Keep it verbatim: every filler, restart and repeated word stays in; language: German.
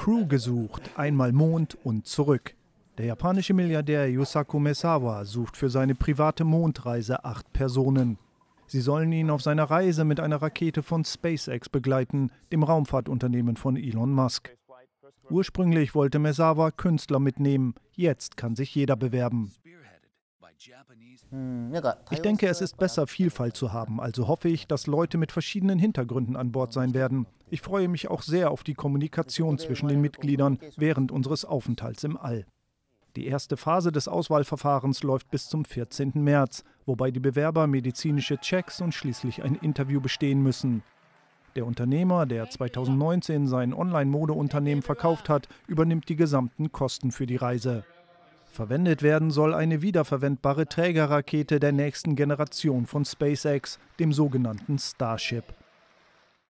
Crew gesucht, einmal Mond und zurück. Der japanische Milliardär Yusaku Maezawa sucht für seine private Mondreise acht Personen. Sie sollen ihn auf seiner Reise mit einer Rakete von SpaceX begleiten, dem Raumfahrtunternehmen von Elon Musk. Ursprünglich wollte Maezawa Künstler mitnehmen, jetzt kann sich jeder bewerben. Ich denke, es ist besser, Vielfalt zu haben, also hoffe ich, dass Leute mit verschiedenen Hintergründen an Bord sein werden. Ich freue mich auch sehr auf die Kommunikation zwischen den Mitgliedern während unseres Aufenthalts im All. Die erste Phase des Auswahlverfahrens läuft bis zum vierzehnten März, wobei die Bewerber medizinische Checks und schließlich ein Interview bestehen müssen. Der Unternehmer, der zweitausendneunzehn sein Online-Modeunternehmen verkauft hat, übernimmt die gesamten Kosten für die Reise. Verwendet werden soll eine wiederverwendbare Trägerrakete der nächsten Generation von SpaceX, dem sogenannten Starship.